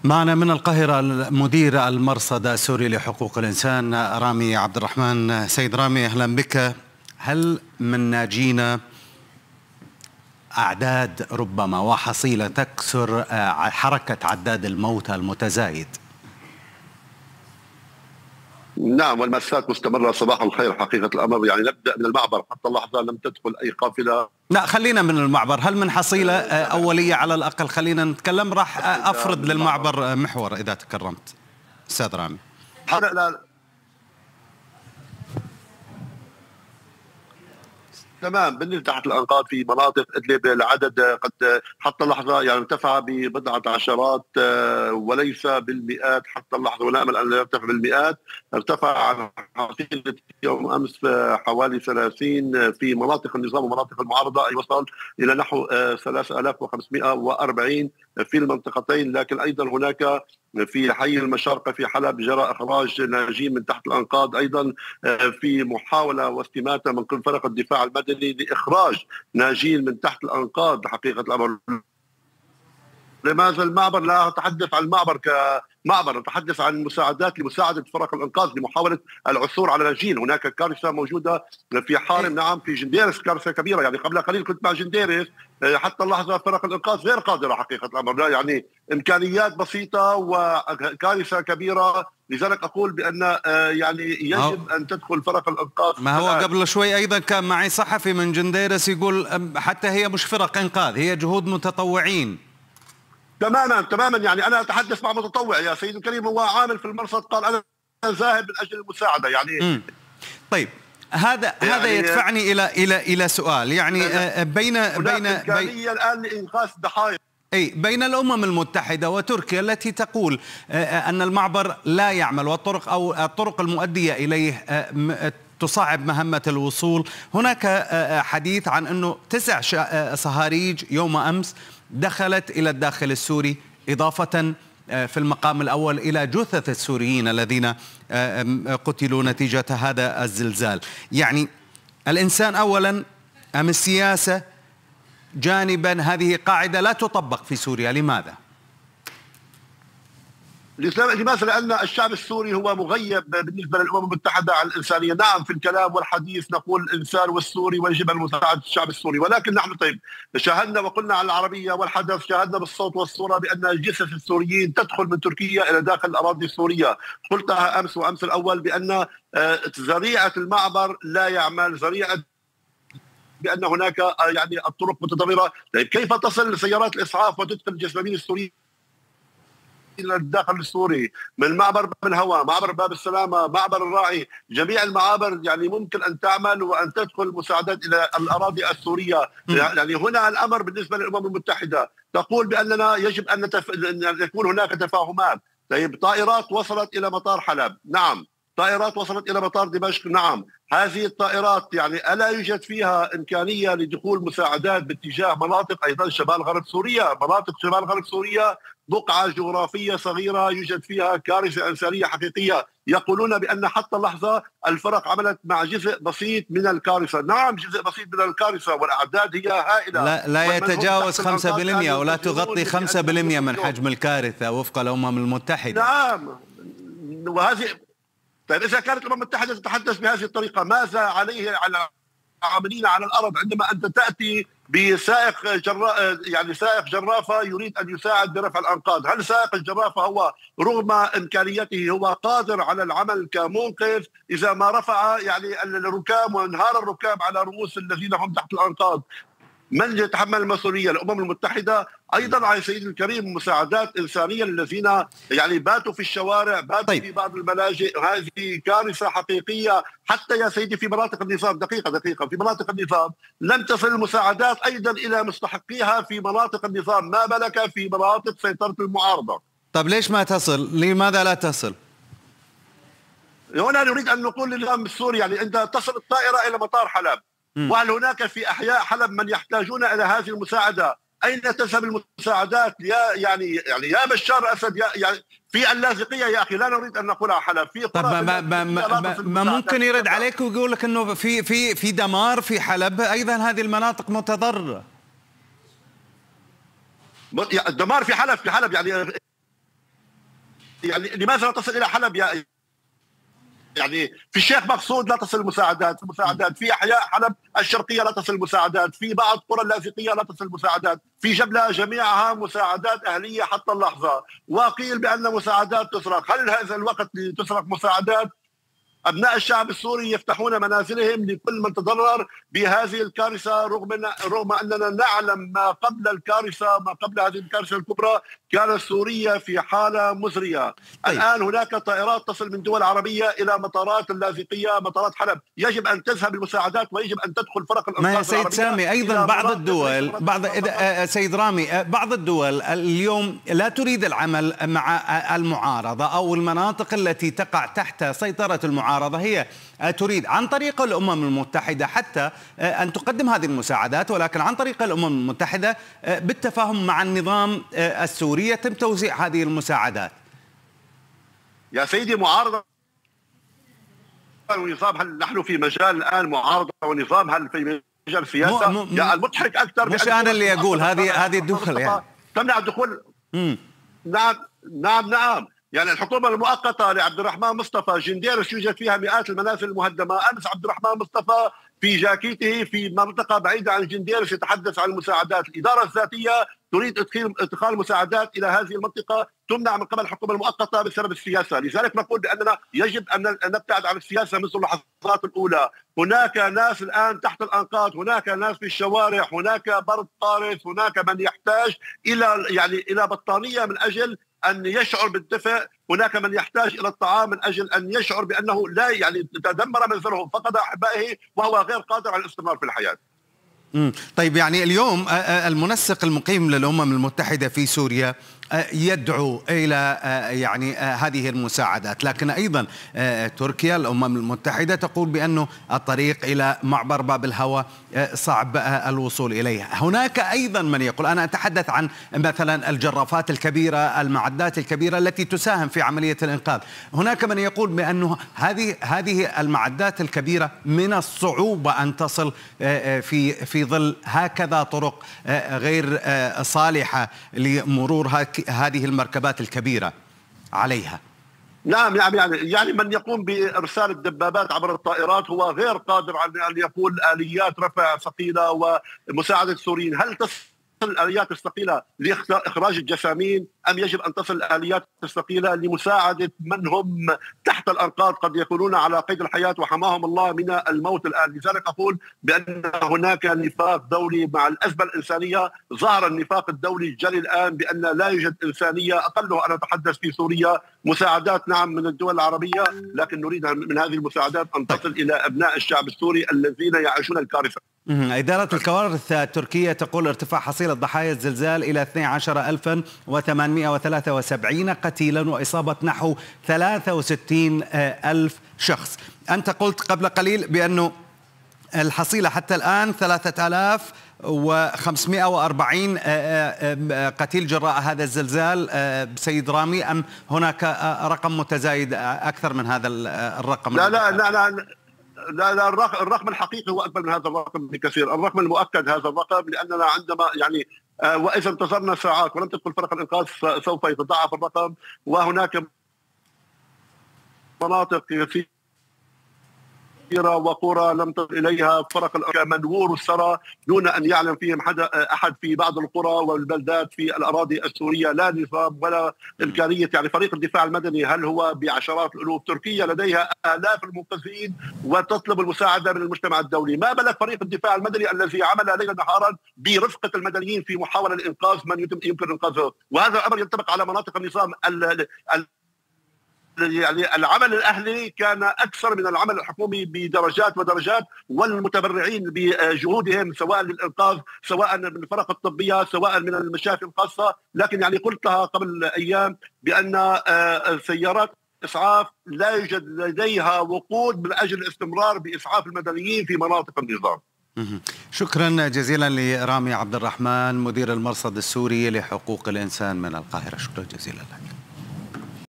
معنا من القاهرة مدير المرصد السوري لحقوق الإنسان رامي عبد الرحمن. سيد رامي، أهلا بك. هل من ناجين أعداد ربما وحصيلة تكسر حركة عداد الموتى المتزايد؟ نعم، والمأساة مستمرة. صباح الخير. حقيقة الأمر يعني نبدأ من المعبر. حتى اللحظة لم تدخل أي قافلة. لا، خلينا من المعبر. هل من حصيلة أولية على الأقل؟ خلينا نتكلم. راح أفرض للمعبر محور إذا تكرمت أستاذ رامي. تمام. بالنسبة تحت الأنقاض في مناطق إدلب العدد قد حتى اللحظة يعني ارتفع ببضعة عشرات وليس بالمئات حتى اللحظة، ونأمل أن لا يرتفع بالمئات. ارتفع عن حصيلة يوم أمس حوالي 30 في مناطق النظام ومناطق المعارضة، أي وصل إلى نحو 3540 في المنطقتين. لكن أيضا هناك في حي المشارقة في حلب جرى إخراج ناجين من تحت الأنقاض، أيضا في محاولة واستماتة من قبل فرق الدفاع المدني لإخراج ناجين من تحت الأنقاض. حقيقة الأمر لماذا المعبر؟ لا أتحدث عن المعبر كمعبر، أتحدث عن مساعدات لمساعدة فرق الإنقاذ لمحاولة العثور على ناجين. هناك كارثة موجودة في حارم، نعم، في جنديرس كارثة كبيرة. يعني قبل قليل كنت مع جنديرس، حتى اللحظة فرق الإنقاذ غير قادرة. حقيقة الأمر لا، يعني إمكانيات بسيطة وكارثة كبيرة. لذلك أقول بأن يعني يجب أن تدخل فرق الإنقاذ. ما هو قبل شوي أيضا كان معي صحفي من جنديرس يقول حتى هي مش فرق إنقاذ، هي جهود متطوعين. تماما. يعني انا اتحدث مع متطوع يا سيدي الكريم، هو عامل في المرصد قال انا ذاهب من اجل المساعده. يعني طيب، هذا يدفعني الى سؤال. يعني بين الان لانقاذ الضحايا. بين الأمم المتحدة وتركيا التي تقول أن المعبر لا يعمل، والطرق أو الطرق المؤدية إليه تصعب مهمة الوصول. هناك حديث عن أنه 9 صهاريج يوم أمس دخلت إلى الداخل السوري، إضافة في المقام الأول إلى جثث السوريين الذين قتلوا نتيجة هذا الزلزال. يعني الإنسان أولا أم السياسة جانبا؟ هذه قاعدة لا تطبق في سوريا، لماذا؟ لماذا؟ لأن الشعب السوري هو مغيب بالنسبة للأمم المتحدة عن الإنسانية. نعم، في الكلام والحديث نقول الإنسان والسوري ويجب أن مساعدة الشعب السوري، ولكن نحن طيب شاهدنا وقلنا على العربية والحدث، شاهدنا بالصوت والصورة بأن جثث السوريين تدخل من تركيا إلى داخل الأراضي السورية. قلتها أمس وأمس الأول بأن ذريعة المعبر لا يعمل، ذريعة بأن هناك يعني الطرق متضررة. طيب كيف تصل سيارات الإسعاف وتدخل الجسامين السوريين الى الداخل السوري من معبر باب الهواء، معبر باب السلامه، معبر الراعي؟ جميع المعابر يعني ممكن ان تعمل وان تدخل مساعدات الى الاراضي السوريه. يعني هنا الامر بالنسبه للامم المتحده تقول باننا يجب ان يكون هناك تفاهمات. طيب طائرات وصلت الى مطار حلب، نعم. طائرات وصلت الى مطار دمشق، نعم. هذه الطائرات يعني الا يوجد فيها امكانيه لدخول مساعدات باتجاه مناطق ايضا شمال غرب سوريا؟ مناطق شمال غرب سوريا بقعه جغرافيه صغيره يوجد فيها كارثه انسانيه حقيقيه. يقولون بان حتى اللحظه الفرق عملت مع جزء بسيط من الكارثه، نعم، جزء بسيط من الكارثه، والاعداد هي هائله. لا يتجاوز 5% ولا تغطي 5% من حجم الكارثه وفق الامم المتحده. نعم. وهذه طيب إذا كانت الأمم المتحدة تتحدث بهذه الطريقة، ماذا عليه على العاملين على الأرض عندما أنت تأتي بسائق يعني سائق جرافة يريد أن يساعد برفع الأنقاض؟ هل سائق الجرافة هو رغم إمكانيته هو قادر على العمل كمنقذ إذا ما رفع يعني الركام وانهار الركام على رؤوس الذين هم تحت الأنقاض؟ من يتحمل المسؤوليه؟ الامم المتحده. ايضا على سيدي الكريم مساعدات انسانيه للذين يعني باتوا في الشوارع، باتوا في بعض الملاجئ. هذه كارثه حقيقيه. حتى يا سيدي في مناطق النظام، دقيقه، في مناطق النظام لم تصل المساعدات ايضا الى مستحقيها في مناطق النظام، ما بالك في مناطق سيطره المعارضه. طب ليش ما تصل؟ لماذا لا تصل؟ هنا نريد ان نقول للنظام السوري يعني انت تصل الطائره الى مطار حلب، وهل هناك في احياء حلب من يحتاجون الى هذه المساعده؟ اين تذهب المساعدات يا بشار اسد يعني في اللاذقيه يا اخي، لا نريد ان نقولها حلب، في طب ما ممكن يرد عليك ويقول لك انه في دمار في حلب، ايضا هذه المناطق متضرره. الدمار في حلب يعني يعني لماذا لا تصل الى حلب يعني في الشيخ مقصود لا تصل المساعدات، في احياء حلب الشرقيه لا تصل المساعدات، في بعض قرى اللاذقيه لا تصل المساعدات، في جبله جميعها مساعدات اهليه حتى اللحظه، وقيل بان مساعدات تسرق، هل هذا الوقت لتسرق مساعدات؟ أبناء الشعب السوري يفتحون منازلهم لكل من تضرر بهذه الكارثة، رغم أننا نعلم ما قبل الكارثة، ما قبل هذه الكارثة الكبرى كانت سوريا في حالة مزرية. الآن هناك طائرات تصل من دول عربية إلى مطارات اللاذقية، مطارات حلب، يجب أن تذهب المساعدات ويجب أن تدخل فرق الإنقاذ ما سيد سامي أيضا بعض الدول سيد رامي بعض الدول اليوم لا تريد العمل مع المعارضة أو المناطق التي تقع تحت سيطرة المعارضة هي تريد عن طريق الأمم المتحدة حتى أن تقدم هذه المساعدات، ولكن عن طريق الأمم المتحدة بالتفاهم مع النظام السوري يتم توزيع هذه المساعدات. يا سيدي معارضة ونظام، هل نحن في مجال الآن معارضة ونظام؟ هل في مجال سياسة؟ يا المضحك أكثر مش أنا اللي أقول، هذه الدول يعني تمنع الدخول. نعم يعني الحكومة المؤقتة لعبد الرحمن مصطفى جنديرش يوجد فيها مئات المنازل المهدمة. أمس عبد الرحمن مصطفى في جاكيته في منطقة بعيدة عن جنديرش يتحدث عن المساعدات. الإدارة الذاتية تريد إدخال المساعدات إلى هذه المنطقة، تمنع من قبل الحكومة المؤقتة بسبب السياسة. لذلك نقول بأننا يجب أن نبتعد عن السياسة منذ اللحظات الأولى. هناك ناس الآن تحت الأنقاض، هناك ناس في الشوارع، هناك برد قارس، هناك من يحتاج إلى بطانية من أجل أن يشعر بالدفء، هناك من يحتاج إلى الطعام من أجل أن يشعر بأنه لا تدمر منزله، فقد أحبائه وهو غير قادر على الاستمرار في الحياة. طيب يعني اليوم المنسق المقيم للأمم المتحدة في سوريا يدعو إلى يعني هذه المساعدات، لكن أيضا تركيا الأمم المتحدة تقول بأنه الطريق إلى معبر باب الهوى صعب الوصول إليه. هناك أيضا من يقول، أنا أتحدث عن مثلا الجرافات الكبيرة، المعدات الكبيرة التي تساهم في عملية الإنقاذ، هناك من يقول بأنه هذه المعدات الكبيرة من الصعوبة أن تصل في ظل هكذا طرق غير صالحة لمرور هذه المركبات الكبيرة عليها. نعم يعني من يقوم بإرسال الدبابات عبر الطائرات هو غير قادر على أن يقول آليات رفع ثقيلة ومساعدة السوريين. هل تصل الآليات الثقيلة لإخراج الجسامين أم يجب أن تصل الآليات الثقيلة لمساعدة من هم تحت الأنقاض قد يكونون على قيد الحياة وحماهم الله من الموت الآن؟ لذلك أقول بأن هناك نفاق دولي مع الأزمة الإنسانية. ظهر النفاق الدولي الجلي الآن بأن لا يوجد إنسانية، أقله أنا أتحدث في سوريا. مساعدات نعم من الدول العربية، لكن نريد من هذه المساعدات أن تصل إلى أبناء الشعب السوري الذين يعيشون الكارثة. إدارة الكوارث التركية تقول ارتفاع حصيلة ضحايا الزلزال إلى 12,873 قتيلا وإصابة نحو 63,000 شخص. أنت قلت قبل قليل بأنه الحصيلة حتى الآن 3,540 قتيل جراء هذا الزلزال سيد رامي، أم هناك رقم متزايد أكثر من هذا الرقم؟ لا الرقم الحقيقي هو أكبر من هذا الرقم بكثير. الرقم المؤكد هذا الرقم، لأننا عندما وإذا انتظرنا ساعات ولم تدخل فرق الإنقاذ سوف يتضاعف الرقم. وهناك مناطق كثيرة وقرى لم تصل إليها فرق منور الثرى دون أن يعلم فيهم أحد في بعض القرى والبلدات في الأراضي السورية. لا نظام ولا إمكانية. فريق الدفاع المدني هل هو بعشرات الألوف؟ تركيا لديها آلاف المنقذين وتطلب المساعدة من المجتمع الدولي. ما بالك فريق الدفاع المدني الذي عمل ليلا نهارا برفقة المدنيين في محاولة لإنقاذ من يمكن إنقاذه؟ وهذا الأمر ينطبق على مناطق النظام. العمل الأهلي كان أكثر من العمل الحكومي بدرجات ودرجات، والمتبرعين بجهودهم سواء للإنقاذ سواء من الفرق الطبية سواء من المشافي الخاصة. لكن قلتها قبل أيام بأن سيارات إسعاف لا يوجد لديها وقود من أجل الاستمرار بإسعاف المدنيين في مناطق النظام. شكرا جزيلا لرامي عبد الرحمن مدير المرصد السوري لحقوق الإنسان من القاهرة. شكرا جزيلا لك.